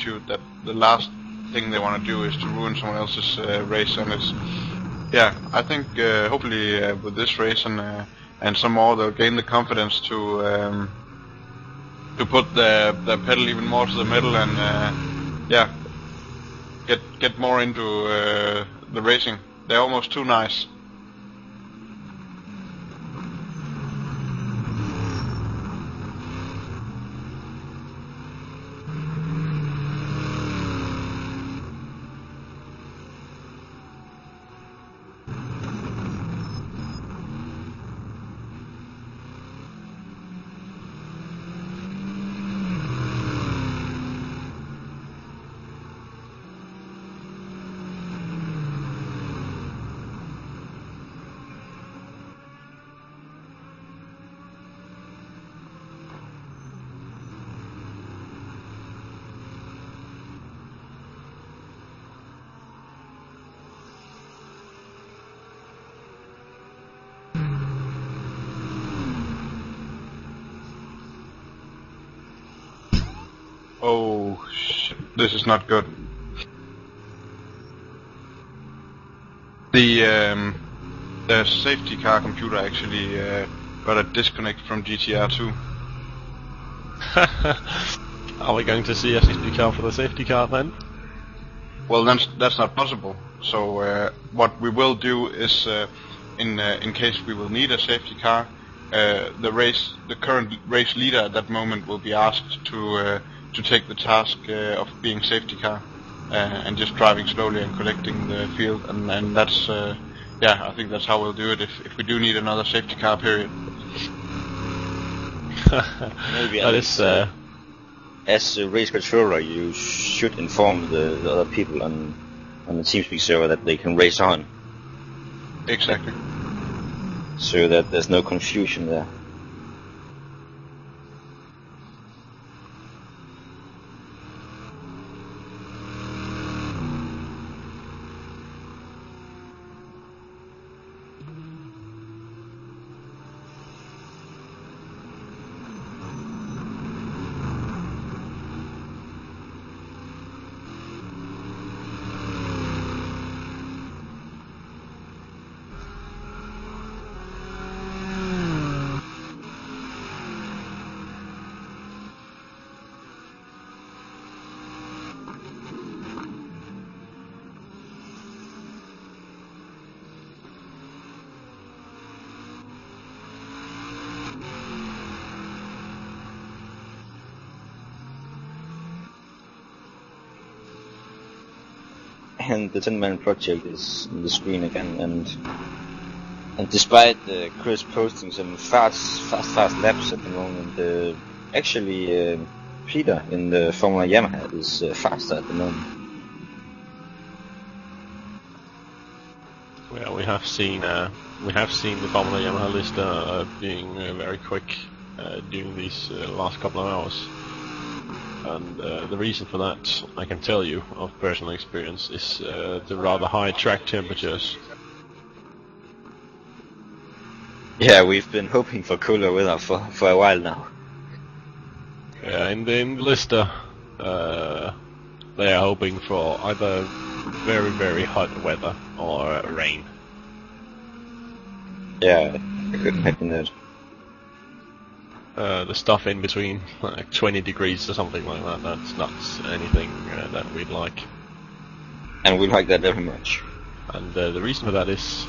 attitude that the last thing they want to do is to ruin someone else's race, and it's I think hopefully with this race and some more, they'll gain the confidence to put the pedal even more to the metal and get more into the racing. They're almost too nice. Oh shit, this is not good. The safety car computer actually got a disconnect from GTR 2. Are we going to see a safety car for the safety car then? Well, that's not possible. So what we will do is, in case we will need a safety car, the current race leader at that moment will be asked to take the task of being safety car and just driving slowly and collecting the field, and that's I think that's how we'll do it if we do need another safety car period. Maybe as a race controller, you should inform the other people on the TeamSpeak server that they can race on. Exactly. So that there's no confusion there. And the 10-man project is on the screen again, and despite Chris posting some fast laps at the moment, actually Peter in the Formula Yamaha is faster at the moment. Well, we have seen the Formula Yamaha list being very quick during these last couple of hours. And the reason for that, I can tell you of personal experience, is the rather high track temperatures. Yeah, we've been hoping for cooler weather for a while now. Yeah, in the Lister, they are hoping for either very, very hot weather or rain. Yeah, I could imagine that. The stuff in between, like 20 degrees or something like that, that's not anything that we'd like. And we like that very much. And the reason for that is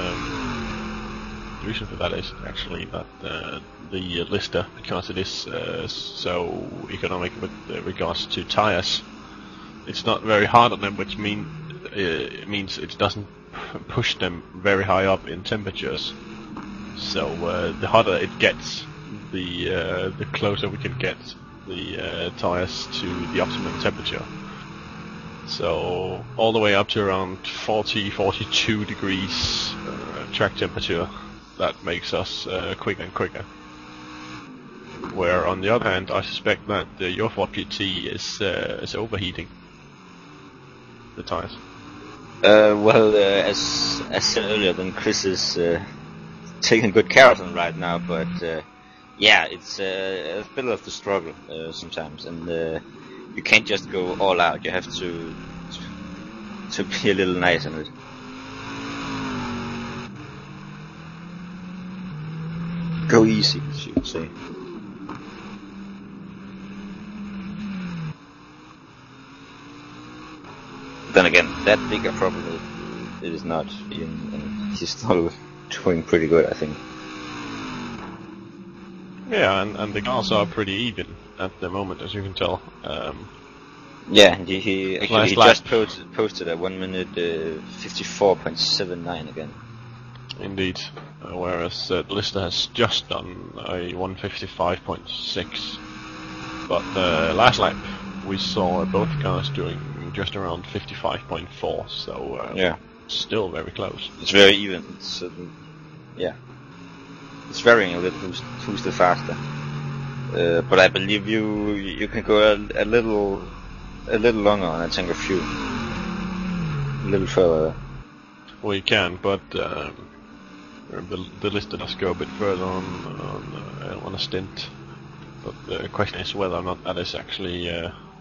actually that the Lister, because it is so economic with regards to tires, it's not very hard on them, which means it doesn't push them very high up in temperatures. So the hotter it gets, the closer we can get the tires to the optimum temperature. So all the way up to around 40-42 degrees track temperature, that makes us quicker and quicker. Where on the other hand, I suspect that your Ford GT is overheating the tires. As said earlier, then Chris is taking good care of them right now, but yeah, it's a bit of the struggle sometimes, and you can't just go all out. You have to be a little nice on it. Go easy, you could say. Then again, that big a problem it is not, and he's still doing pretty good, I think. Yeah, and the cars are pretty even at the moment, as you can tell. Yeah, he actually last just posted a 1 minute 54.79 again. Indeed, whereas Lister has just done a 155.6. But last lap we saw both cars doing just around 55.4, so yeah, still very close. It's very even. It's yeah, it's varying a little who's the faster. But I believe you can go a little longer on a tank of fuel, a little further. Well, you can, but the Lister does go a bit further on a stint. But the question is whether or not that is actually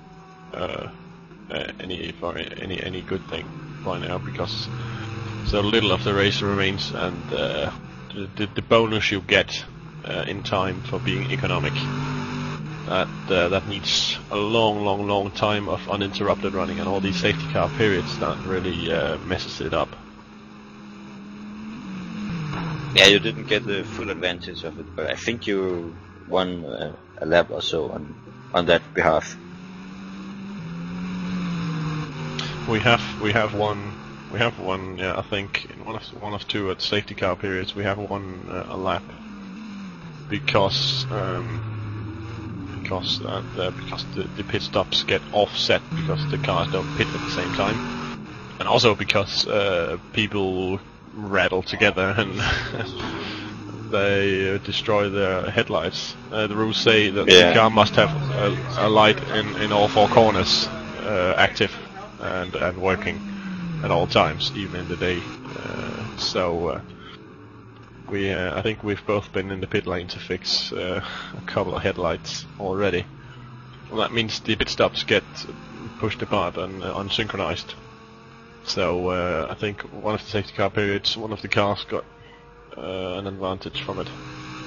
any good thing by now, because so little of the race remains, and the bonus you get in time for being economic, that needs a long time of uninterrupted running, and all these safety car periods that really messes it up. Yeah, you didn't get the full advantage of it, but I think you won a lap or so on that behalf. We have won. Yeah, I think in one of two at safety car periods we have won a lap because the pit stops get offset because the cars don't pit at the same time, and also because people rattle together and they destroy their headlights. The rules say that the car must have a light in all four corners active and working at all times, even in the day. I think we've both been in the pit lane to fix a couple of headlights already. Well, that means the pit stops get pushed apart and unsynchronized. So I think one of the safety car periods, one of the cars got an advantage from it.